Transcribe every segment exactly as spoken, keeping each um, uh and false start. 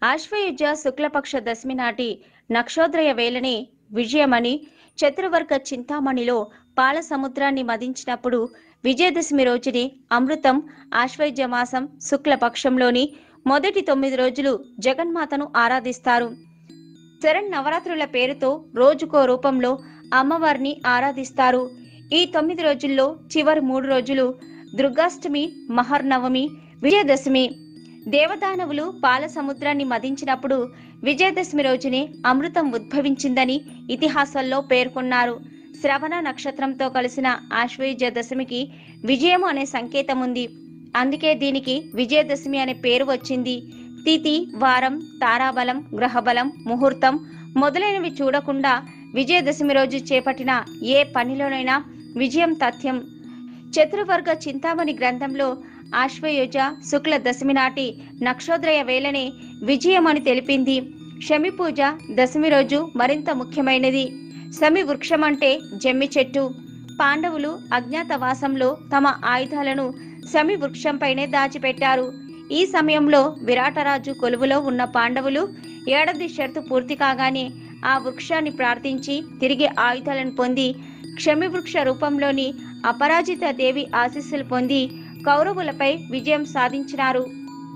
ఆశ్వయుజ శుక్లపక్ష దశమి నాటి నక్షోదయ వేళనే విజయమని చతుర్వర్గ చింతామణిలో పాల సముద్రాన్ని మదించినప్పుడు విజయదశమి రోజుని అమృతం ఆశ్వయుజ మాసం శుక్లపక్షంలోని మొదటి తొమ్మిది రోజులు జగన్మాతను ఆరాధిస్తారు. శరణ్ నవరాత్రుల పేరుతో రోజుకో రూపంలో అమ్మవారిని ఆరాధిస్తారు. ఈ తొమ్మిది రోజుల్లో చివరి మూడు రోజులు దుర్గాష్టమి, మహర్నవమి, విజయదశమి. దేవదానవులు పాల సముద్రాన్ని మదించినప్పుడు విజయదశమి రోజునే అమృతం ఉద్భవించిందని ఇతిహాసాల్లో పేర్కొన్నారు. శ్రవణ నక్షత్రంతో కలిసిన ఆశ్వయుజ దశమికి విజయము అనే సంకేతం ఉంది. అందుకే దీనికి విజయదశమి అనే పేరు వచ్చింది. తిథి, వారం, తారాబలం, గ్రహబలం, ముహూర్తం మొదలైనవి చూడకుండా విజయదశమి రోజు చేపట్టిన ఏ పనిలోనైనా విజయం తథ్యం. చతుర్వర్గ చింతామణి గ్రంథంలో ఆశ్వయుజ శుక్ల దశమి నాటి నక్షోదయ వేళనే విజయం అని తెలిపింది. శమి పూజ దశమి రోజు మరింత ముఖ్యమైనది. శమి వృక్షం అంటే జమ్మి చెట్టు. పాండవులు అజ్ఞాతవాసంలో తమ ఆయుధాలను శమి వృక్షంపైనే దాచిపెట్టారు. ఈ సమయంలో విరాటరాజు కొలువులో ఉన్న పాండవులు ఏడాది షరతు పూర్తి కాగానే ఆ వృక్షాన్ని ప్రార్థించి తిరిగి ఆయుధాలను పొంది క్షమి వృక్ష రూపంలోని అపరాజిత దేవి ఆశీస్సులు పొంది కౌరవులపై విజయం సాధించినారు.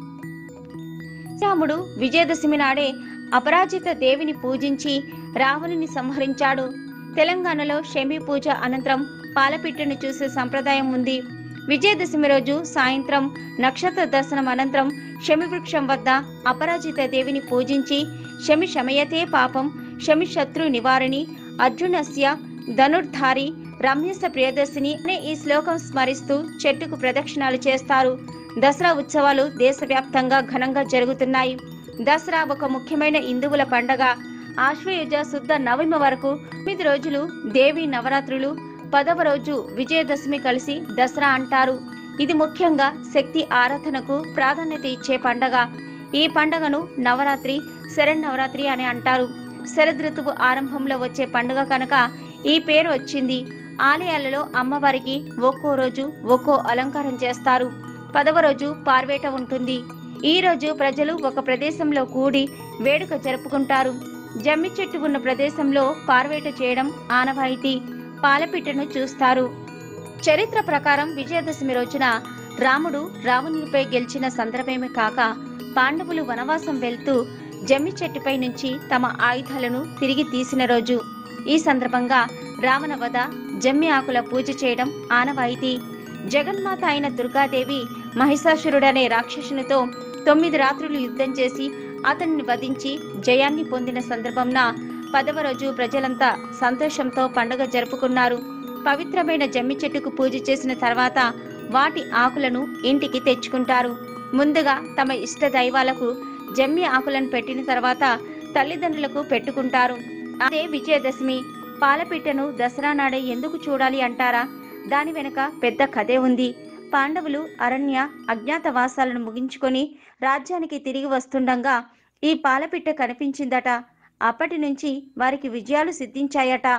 రాముడు విజయదశమి నాడే అపరాజిత దేవిని పూజించి రావణుని సంహరించాడు. తెలంగాణలో శమి పూజ అనంతరం పాలపిట్టను చూసే సంప్రదాయం ఉంది. విజయదశమి రోజు సాయంత్రం నక్షత్ర దర్శనం అనంతరం శమి వృక్షం వద్ద అపరాజిత దేవిని పూజించి శమి శమయతే పాపం, శమి శత్రు నివారణి, అర్జునస్య ధనుర్ధారి, రమ్యస ప్రియదర్శిని అనే ఈ శ్లోకం స్మరిస్తూ చెట్టుకు ప్రదక్షిణాలు చేస్తారు. దసరా ఉత్సవాలు దేశవ్యాప్తంగా ఘనంగా జరుగుతున్నాయి. దసరా ఒక ముఖ్యమైన హిందువుల పండగ. ఆశ్వయుజ శుద్ధ నవమి వరకు తొమ్మిది రోజులు దేవి నవరాత్రులు, పదవ రోజు విజయదశమి కలిసి దసరా అంటారు. ఇది ముఖ్యంగా శక్తి ఆరాధనకు ప్రాధాన్యత ఇచ్చే పండగ. ఈ పండగను నవరాత్రి, శరన్నవరాత్రి అని అంటారు. శరదృతువు ఆరంభంలో వచ్చే పండుగ కనుక ఈ పేరు వచ్చింది. ఆలయాలలో అమ్మవారికి ఒక్కో రోజు ఒక్కో అలంకారం చేస్తారు. పదవ రోజు పార్వేట ఉంటుంది. ఈ రోజు ప్రజలు ఒక ప్రదేశంలో కూడి వేడుక జరుపుకుంటారు. జమ్మి చెట్టు ఉన్న ప్రదేశంలో పార్వేట చేయడం ఆనవాయితీ. పాలపిట్టను చూస్తారు. చరిత్ర ప్రకారం విజయదశమి రోజున రాముడు రావణునిపై గెలిచిన సందర్భమే కాక పాండవులు వనవాసం వెళ్తూ జమ్మి చెట్టుపై నుంచి తమ ఆయుధాలను తిరిగి తీసిన రోజు. ఈ సందర్భంగా రావణ వధ, జమ్మి ఆకుల పూజ చేయడం ఆనవాయితీ. జగన్మాత అయిన దుర్గాదేవి మహిషాసురుడనే రాక్షసునితో తొమ్మిది రాత్రులు యుద్ధం చేసి అతన్ని వధించి జయాన్ని పొందిన సందర్భంన పదవ రోజు ప్రజలంతా సంతోషంతో పండుగ జరుపుకున్నారు. పవిత్రమైన జమ్మి చెట్టుకు పూజ చేసిన తర్వాత వాటి ఆకులను ఇంటికి తెచ్చుకుంటారు. ముందుగా తమ ఇష్ట దైవాలకు జమ్మి ఆకులను పెట్టిన తర్వాత తల్లిదండ్రులకు పెట్టుకుంటారు. అదే విజయదశమి. పాలపిట్టను దసరా నాడే ఎందుకు చూడాలి అంటారా? దాని వెనుక పెద్ద కథే ఉంది. పాండవులు అరణ్య అజ్ఞాతవాసాలను ముగించుకొని రాజ్యానికి తిరిగి వస్తుండగా ఈ పాలపిట్ట కనిపించిందట. అప్పటి నుంచి వారికి విజయాలు సిద్ధించాయట.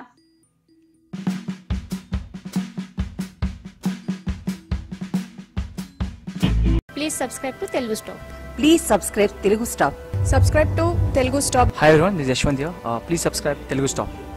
Please subscribe to Telugu Stop. Please subscribe Telugu Stop. Subscribe to Telugu Stop. Hi everyone, this is Yashwant here. Uh, please subscribe Telugu Stop.